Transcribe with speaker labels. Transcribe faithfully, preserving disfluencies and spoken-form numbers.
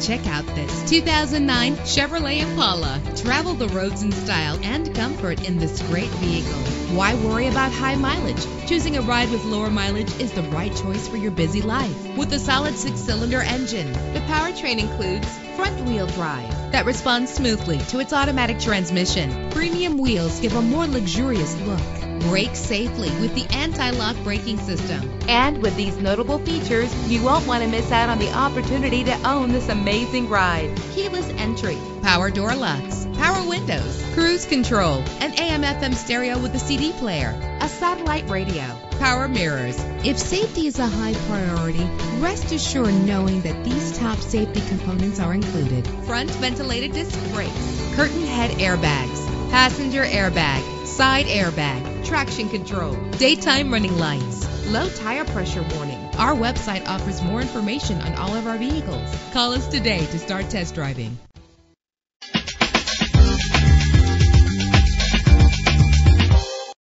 Speaker 1: Check out this two thousand nine Chevrolet Impala. Travel the roads in style and comfort in this great vehicle. Why worry about high mileage? Choosing a ride with lower mileage is the right choice for your busy life. With a solid six-cylinder engine, the powertrain includes front-wheel drive that responds smoothly to its automatic transmission. Premium wheels give a more luxurious look. Brake safely with the anti-lock braking system. And with these notable features, you won't want to miss out on the opportunity to own this amazing ride. Keyless entry, power door locks, power windows, cruise control, an A M F M stereo with a C D player, a satellite radio, power mirrors. If safety is a high priority, rest assured knowing that these top safety components are included. Front ventilated disc brakes, curtain head airbags, passenger airbag, side airbag, traction control, daytime running lights, low tire pressure warning. Our website offers more information on all of our vehicles. Call us today to start test driving.